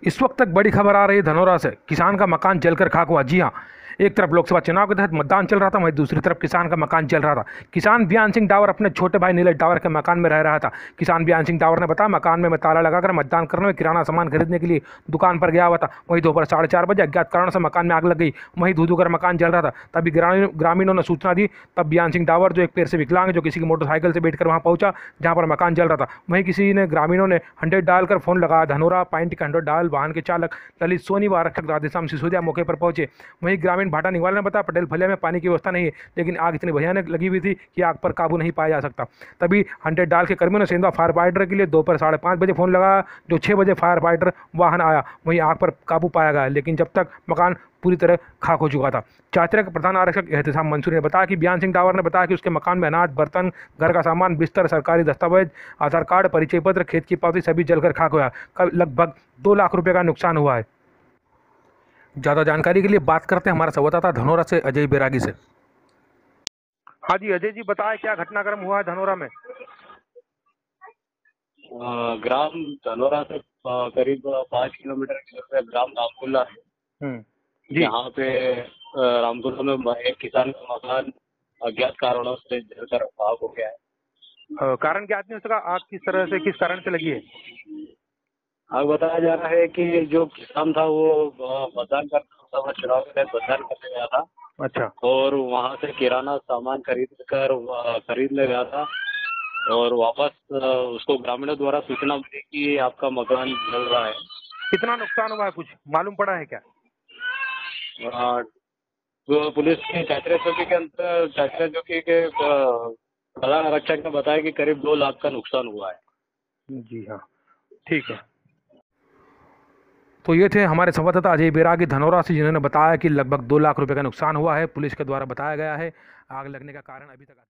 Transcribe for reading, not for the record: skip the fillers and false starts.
इस वक्त तक बड़ी खबर आ रही है धनौरा से। किसान का मकान जलकर खाक हुआ। जी हाँ, एक तरफ लोकसभा चुनाव के तहत मतदान चल रहा था, वहीं दूसरी तरफ किसान का मकान जल रहा था। किसान बयान सिंह डावर अपने छोटे भाई नीलज डावर के मकान में रह रहा था। किसान बयान सिंह डावर ने बताया, मकान में मैं ताला लगाकर मतदान करने में किराना सामान खरीदने के लिए दुकान पर गया हुआ था। वहीं दोपहर 4:30 बजे अज्ञात कारणों से मकान में आग लग गई। वहीं धू कर मकान जल रहा था। तभी ग्रामीणों ने सूचना दी। तब बयान सिंह डावर, जो एक पैर से विकलांग है, जो किसी की मोटरसाइकिल से बैठकर वहां पहुंचा जहां पर मकान जल रहा था। वहीं ग्रामीणों ने 100 डालकर फोन लगाया। धनौरा पाइंट का 100 डाल वाहन के चालक ललित सोनी व आरक्षक राधेश्याम सिसोदिया मौके पर पहुंचे। वहीं ग्रामीण भाटा निवाल ने बताया, पटेल फलिया में पानी की व्यवस्था नहीं है, लेकिन आग इतनी भयानक लगी हुई थी कि आग पर काबू नहीं पाया जा सकता। तभी 100 डाल के कर्मियों ने सेंधवा फायर फाइटर के लिए दोपहर 5:30 बजे फोन लगाया, जो 6 बजे फायर फाइटर वाहन आया। वहीं आग पर काबू पाया गया, लेकिन जब तक मकान पूरी तरह खाक हो चुका था। चातरा के प्रधान आरक्षक एहतसाम मंसूरी ने बताया कि बयान सिंह डावर ने बताया कि उसके मकान में अनाज, बर्तन, घर का सामान, बिस्तर, सरकारी दस्तावेज, आधार कार्ड, परिचय पत्र, खेत की पावती सभी जलकर खाक हुआ। लगभग 2 लाख रुपए का नुकसान हुआ है। ज़्यादा जानकारी के लिए बात करते हैं हमारा संवाददाता धनौरा से अजय बैरागी से। हाँ जी अजय जी, बताएं क्या घटनाक्रम हुआ है धनौरा में। ग्राम धनौरा से करीब 5 किलोमीटर के ग्राम रामकुल्ला है। जी। यहाँ पे रामकुल्ला में एक किसान का मकान अज्ञात कारणों से जलकर खाक हो गया है। कारण क्या आदमी उसका आग किस तरह से, किस कारण से लगी है? आग बताया जा रहा है कि जो किसान था वो मतदान करता चुनाव के तहत मतदान करने गया था। अच्छा। और वहाँ से किराना सामान खरीदने गया था और वापस उसको ग्रामीणों द्वारा सूचना मिली कि आपका मकान जल रहा है। कितना नुकसान हुआ है, कुछ मालूम पड़ा है क्या? तो पुलिस की चातरा चौकी के प्रधान आरक्षक ने बताया कि करीब 2 लाख का नुकसान हुआ है। जी हाँ, ठीक है। तो ये थे हमारे संवाददाता अजय बैरागी धनौरा से, जिन्होंने बताया कि लगभग 2 लाख रुपए का नुकसान हुआ है। पुलिस के द्वारा बताया गया है। आग लगने का कारण अभी तक